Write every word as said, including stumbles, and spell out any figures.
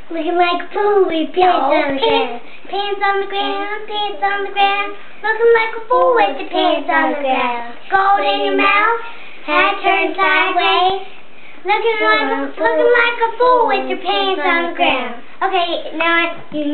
Looking like a fool with pants No, on the ground. Pants on the ground, pants on the ground. Looking like a fool with the pants on the ground. Gold in your mouth, hat turned sideways. Looking like a, looking like a fool with your pants on the ground. Okay, now I, you